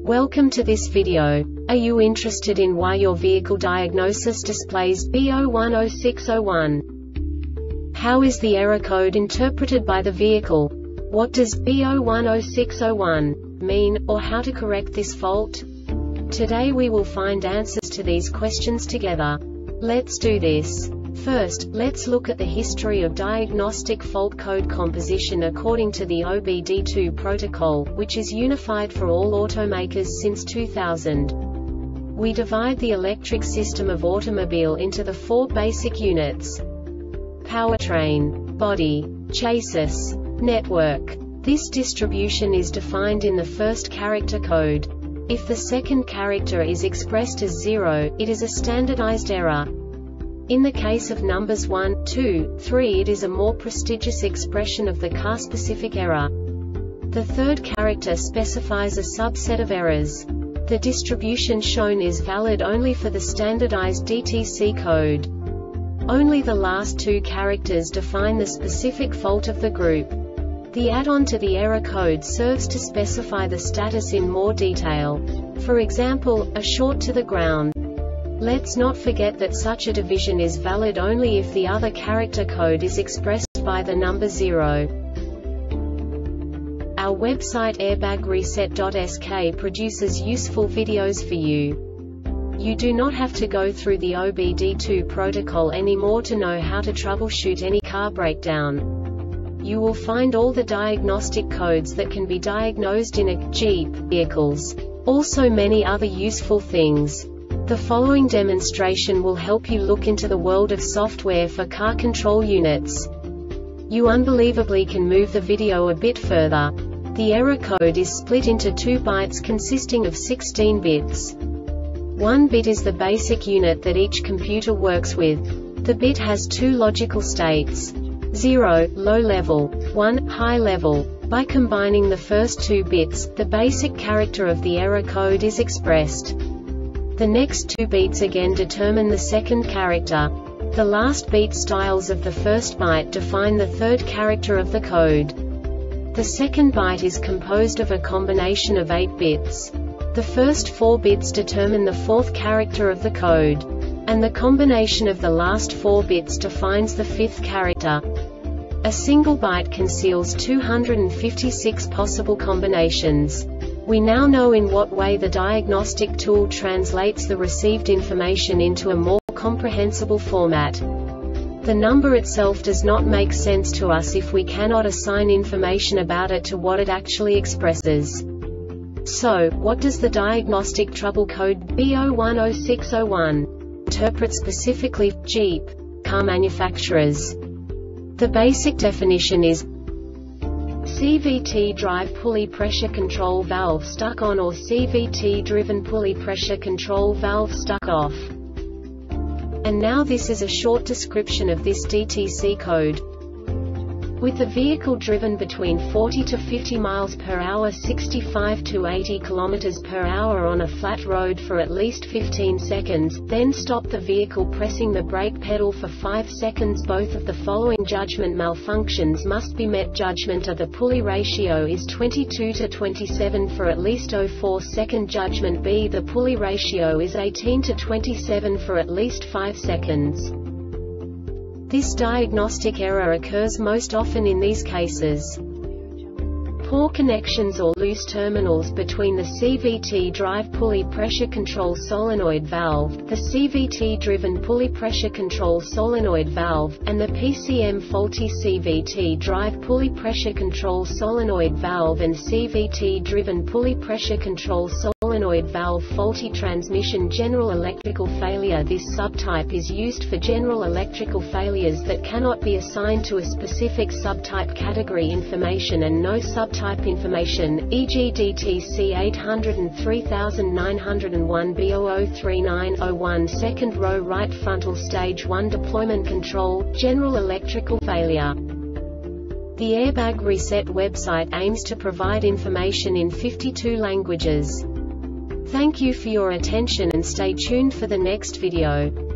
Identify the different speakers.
Speaker 1: Welcome to this video. Are you interested in why your vehicle diagnosis displays B010601? How is the error code interpreted by the vehicle? What does B010601 mean, or how to correct this fault? Today we will find answers to these questions together. Let's do this. First, let's look at the history of diagnostic fault code composition according to the OBD2 protocol, which is unified for all automakers since 2000. We divide the electric system of automobile into the four basic units: powertrain, body, chassis, network. This distribution is defined in the first character code. If the second character is expressed as 0, it is a standardized error. In the case of numbers 1, 2, 3, it is a more prestigious expression of the car-specific error. The third character specifies a subset of errors. The distribution shown is valid only for the standardized DTC code. Only the last two characters define the specific fault of the group. The add-on to the error code serves to specify the status in more detail. For example, a short to the ground. Let's not forget that such a division is valid only if the other character code is expressed by the number 0. Our website airbagreset.sk produces useful videos for you. You do not have to go through the OBD2 protocol anymore to know how to troubleshoot any car breakdown. You will find all the diagnostic codes that can be diagnosed in a Jeep vehicles. Also many other useful things. The following demonstration will help you look into the world of software for car control units. You unbelievably can move the video a bit further. The error code is split into 2 bytes consisting of 16 bits. 1 bit is the basic unit that each computer works with. The bit has 2 logical states: 0, low level, 1, high level. By combining the first 2 bits, the basic character of the error code is expressed. The next 2 beats again determine the second character. The last beat styles of the first byte define the third character of the code. The second byte is composed of a combination of 8 bits. The first 4 bits determine the fourth character of the code. And the combination of the last 4 bits defines the fifth character. A single byte conceals 256 possible combinations. We now know in what way the diagnostic tool translates the received information into a more comprehensible format. The number itself does not make sense to us if we cannot assign information about it to what it actually expresses. So, what does the diagnostic trouble code B010601 interpret specifically for Jeep car manufacturers? The basic definition is CVT drive pulley pressure control valve stuck on, or CVT driven pulley pressure control valve stuck off. And now this is a short description of this DTC code. With the vehicle driven between 40 to 50 miles per hour, 65 to 80 kilometers per hour on a flat road for at least 15 seconds, then stop the vehicle pressing the brake pedal for 5 seconds. Both of the following judgment malfunctions must be met. Judgment of the pulley ratio is 22 to 27 for at least 04 second. Judgment B, the pulley ratio is 18 to 27 for at least 5 seconds. This diagnostic error occurs most often in these cases: poor connections or loose terminals between the CVT drive pulley pressure control solenoid valve, the CVT-driven pulley pressure control solenoid valve, and the PCM. Faulty CVT drive pulley pressure control solenoid valve and CVT-driven pulley pressure control solenoid valve. Faulty transmission. General electrical failure. This subtype is used for general electrical failures that cannot be assigned to a specific subtype category information and no subtype information, e.g. DTC 803901 B003901. Second row right frontal stage 1 deployment control, general electrical failure. The Airbag Reset website aims to provide information in 52 languages. Thank you for your attention and stay tuned for the next video.